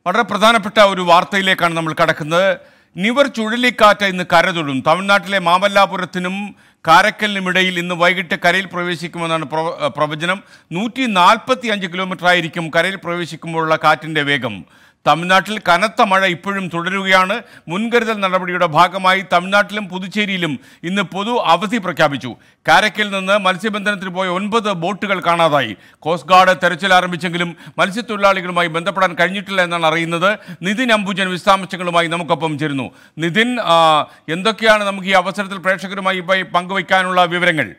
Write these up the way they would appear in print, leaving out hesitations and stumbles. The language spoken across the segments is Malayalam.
വളരെ പ്രധാനപ്പെട്ട ഒരു വാർത്തയിലേക്കാണ് നമ്മൾ കടക്കുന്നത്. നിവർ ചുഴലിക്കാറ്റ് ഇന്ന് കരതൊടും. തമിഴ്നാട്ടിലെ മാമല്ലാപുരത്തിനും കാരക്കലിനുമിടയിൽ ഇന്ന് വൈകിട്ട് കരയിൽ പ്രവേശിക്കുമെന്നാണ് പ്രവചനം. 145 കിലോമീറ്റർ ആയിരിക്കും കരയിൽ പ്രവേശിക്കുമ്പോഴുള്ള കാറ്റിൻ്റെ വേഗം. തമിഴ്നാട്ടിൽ കനത്ത മഴ ഇപ്പോഴും തുടരുകയാണ്. മുൻകരുതൽ നടപടിയുടെ ഭാഗമായി തമിഴ്നാട്ടിലും പുതുച്ചേരിയിലും ഇന്ന് പൊതു അവധി പ്രഖ്യാപിച്ചു. കാരക്കൽ നിന്ന് മത്സ്യബന്ധനത്തിന് പോയ 9 ബോട്ടുകൾ കാണാതായി. കോസ്റ്റ് ഗാർഡ് തെരച്ചിൽ ആരംഭിച്ചെങ്കിലും മത്സ്യത്തൊഴിലാളികളുമായി ബന്ധപ്പെടാൻ കഴിഞ്ഞിട്ടില്ല എന്നാണ് അറിയുന്നത്. നിതിൻ അംബുജൻ വിശദാംശങ്ങളുമായി നമുക്കൊപ്പം ചേരുന്നു. നിതിൻ, എന്തൊക്കെയാണ് നമുക്ക് ഈ അവസരത്തിൽ പ്രേക്ഷകരുമായി പങ്കുവയ്ക്കാനുള്ള വിവരങ്ങൾ?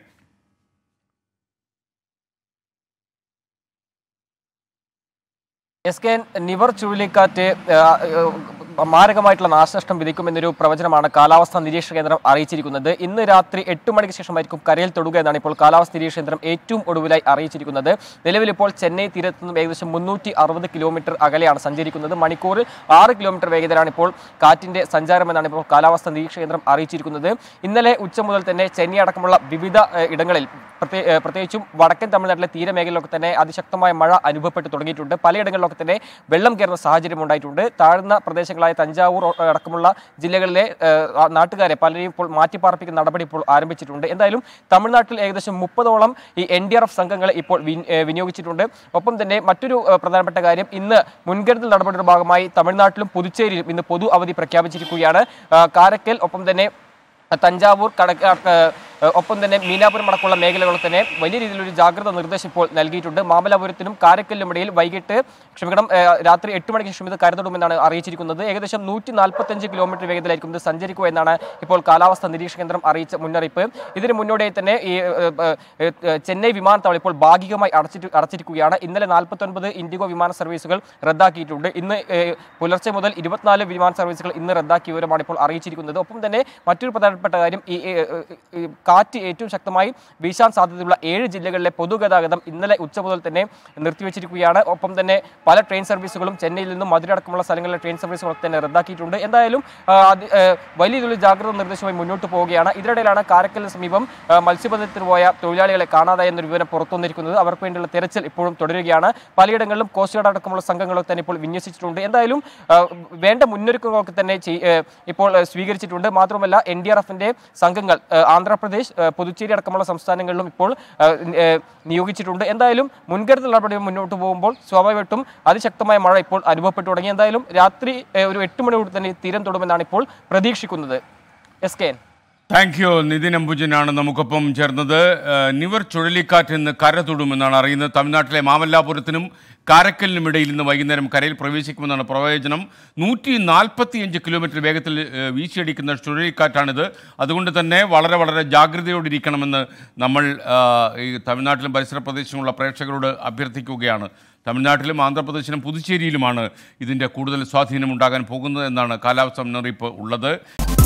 നിവർ ചുഴലിക്കാറ്റ് മാരകമായിട്ടുള്ള നാശനഷ്ടം വിധിക്കുമെന്നൊരു പ്രവചനമാണ് കാലാവസ്ഥാ നിരീക്ഷണ കേന്ദ്രം അറിയിച്ചിരിക്കുന്നത്. ഇന്ന് രാത്രി 8 മണിക്ക് ശേഷമായിരിക്കും കരയിൽ തൊടുക എന്നാണ് ഇപ്പോൾ കാലാവസ്ഥാ നിരീക്ഷണ കേന്ദ്രം ഏറ്റവും ഒടുവിലായി അറിയിച്ചിരിക്കുന്നത്. നിലവിൽ ഇപ്പോൾ ചെന്നൈ തീരത്ത് നിന്നും ഏകദേശം 360 കിലോമീറ്റർ അകലെയാണ് സഞ്ചരിക്കുന്നത്. മണിക്കൂറിൽ 6 കിലോമീറ്റർ വേഗതയിലാണ് ഇപ്പോൾ കാറ്റിന്റെ സഞ്ചാരമെന്നാണ് ഇപ്പോൾ കാലാവസ്ഥാ നിരീക്ഷണ കേന്ദ്രം അറിയിച്ചിരിക്കുന്നത്. ഇന്നലെ ഉച്ച മുതൽ തന്നെ ചെന്നൈ അടക്കമുള്ള വിവിധ ഇടങ്ങളിൽ പ്രത്യേകിച്ചും വടക്കൻ തമിഴ്നാട്ടിലെ തീരമേഖലയിലൊക്കെ തന്നെ അതിശക്തമായ മഴ അനുഭവപ്പെട്ടു തുടങ്ങിയിട്ടുണ്ട്. പലയിടങ്ങളിലൊക്കെ തന്നെ വെള്ളം കയറുന്ന സാഹചര്യം ഉണ്ടായിട്ടുണ്ട്. താഴ്ന്ന പ്രദേശങ്ങളായ തഞ്ചാവൂർ അടക്കമുള്ള ജില്ലകളിലെ നാട്ടുകാരെ പലരെയും ഇപ്പോൾ മാറ്റിപ്പാർപ്പിക്കുന്ന നടപടി ഇപ്പോൾ ആരംഭിച്ചിട്ടുണ്ട്. എന്തായാലും തമിഴ്നാട്ടിൽ ഏകദേശം 30ഓളം ഈ NDRF സംഘങ്ങളെ ഇപ്പോൾ വിനിയോഗിച്ചിട്ടുണ്ട്. ഒപ്പം തന്നെ മറ്റൊരു പ്രധാനപ്പെട്ട കാര്യം, ഇന്ന് മുൻകരുതൽ നടപടിയുടെ ഭാഗമായി തമിഴ്നാട്ടിലും പുതുച്ചേരിയിലും ഇന്ന് പൊതു അവധി പ്രഖ്യാപിച്ചിരിക്കുകയാണ്. കാരക്കൽ, ഒപ്പം തന്നെ തഞ്ചാവൂർ, ഒപ്പം തന്നെ മീനാപുരം അടക്കമുള്ള മേഖലകളിൽ തന്നെ വലിയ രീതിയിലൊരു ജാഗ്രതാ നിർദ്ദേശം ഇപ്പോൾ നൽകിയിട്ടുണ്ട്. മാമല്ലാപുരത്തിനും കാരക്കലിനും ഇടയിൽ രാത്രി 8 മണിക്ക് ശേഷം ഇത് കരതൊടുമെന്നാണ് അറിയിച്ചിരിക്കുന്നത്. ഏകദേശം 145 കിലോമീറ്റർ വേഗത്തിലായിരിക്കും ഇത് സഞ്ചരിക്കുക എന്നാണ് ഇപ്പോൾ കാലാവസ്ഥാ നിരീക്ഷണ കേന്ദ്രം അറിയിച്ച മുന്നറിയിപ്പ്. ഇതിന് മുന്നോടിയായി തന്നെ ഈ ചെന്നൈ വിമാനത്താവളം ഇപ്പോൾ ഭാഗികമായി അടച്ചിരിക്കുകയാണ്. ഇന്നലെ 49 ഇൻഡിഗോ വിമാന സർവീസുകൾ റദ്ദാക്കിയിട്ടുണ്ട്. ഇന്ന് പുലർച്ചെ മുതൽ 24 വിമാന സർവീസുകൾ ഇന്ന് റദ്ദാക്കിയ വിവരമാണ് ഇപ്പോൾ അറിയിച്ചിരിക്കുന്നത്. ഒപ്പം തന്നെ മറ്റൊരു പ്രധാനപ്പെട്ട കാര്യം, ഈ കാറ്റ് ഏറ്റവും ശക്തമായി വീശാൻ സാധ്യതയുള്ള 7 ജില്ലകളിലെ പൊതുഗതാഗതം ഇന്നലെ ഉച്ച മുതൽ തന്നെ നിർത്തിവെച്ചിരിക്കുകയാണ്. ഒപ്പം തന്നെ പല ട്രെയിൻ സർവീസുകളും ചെന്നൈയിൽ നിന്നും മധുര അടക്കമുള്ള സ്ഥലങ്ങളിലെ ട്രെയിൻ സർവീസുകളൊക്കെ തന്നെ റദ്ദാക്കിയിട്ടുണ്ട്. എന്തായാലും വലിയ രീതിയിൽ ജാഗ്രതാ നിർദ്ദേശമായി മുന്നോട്ട് പോവുകയാണ്. ഇതിനിടയിലാണ് കാരക്കലിന് സമീപം മത്സ്യബന്ധനത്തിന് പോയ തൊഴിലാളികളെ കാണാതായ എന്നൊരു വിവരം പുറത്തുവന്നിരിക്കുന്നത്. അവർക്ക് വേണ്ടിയുള്ള തെരച്ചിൽ ഇപ്പോഴും തുടരുകയാണ്. പലയിടങ്ങളിലും കോസ്റ്റ് ഗാർഡ് അടക്കമുള്ള സംഘങ്ങളൊക്കെ തന്നെ ഇപ്പോൾ വിന്യസിച്ചിട്ടുണ്ട്. എന്തായാലും വേണ്ട മുന്നൊരുക്കങ്ങളൊക്കെ തന്നെ ഇപ്പോൾ സ്വീകരിച്ചിട്ടുണ്ട്. മാത്രമല്ല NDRFന്റെ സംഘങ്ങൾ ആന്ധ്രാപ്രദേശ്, പുതുച്ചേരി അടക്കമുള്ള സംസ്ഥാനങ്ങളിലും ഇപ്പോൾ നിയോഗിച്ചിട്ടുണ്ട്. എന്തായാലും മുൻകരുതൽ നടപടി മുന്നോട്ട് പോകുമ്പോൾ സ്വാഭാവികമായിട്ടും അതിശക്തമായ മഴ ഇപ്പോൾ അനുഭവപ്പെട്ടു തുടങ്ങി. എന്തായാലും രാത്രി ഒരു 8 മണിയോട് തന്നെ തീരം തൊടുമെന്നാണ് ഇപ്പോൾ പ്രതീക്ഷിക്കുന്നത്. Thank you. നിതിൻ അംബുജനാണ് നമുക്കൊപ്പം ചേർന്നത്. നിവർ ചുഴലിക്കാറ്റ് ഇന്ന് കര തൊടുമെന്നാണ് അറിയുന്നത്. തമിഴ്നാട്ടിലെ മാമല്ലാപുരത്തിനും കാരക്കലിനും ഇടയിൽ ഇന്ന് വൈകുന്നേരം കരയിൽ പ്രവേശിക്കുമെന്നാണ് പ്രവചനം. 145 കിലോമീറ്റർ വേഗത്തിൽ വീശിയടിക്കുന്ന ചുഴലിക്കാറ്റാണിത്. അതുകൊണ്ട് തന്നെ വളരെ വളരെ ജാഗ്രതയോടിരിക്കണമെന്ന് നമ്മൾ ഈ തമിഴ്നാട്ടിലും പരിസര പ്രദേശങ്ങളുള്ള പ്രേക്ഷകരോട് അഭ്യർത്ഥിക്കുകയാണ്. തമിഴ്നാട്ടിലും ആന്ധ്രാപ്രദേശിലും പുതുച്ചേരിയിലുമാണ് ഇതിൻ്റെ കൂടുതൽ സ്വാധീനം ഉണ്ടാകാൻ പോകുന്നത് എന്നാണ് കാലാവസ്ഥാ മുന്നറിയിപ്പ് ഉള്ളത്.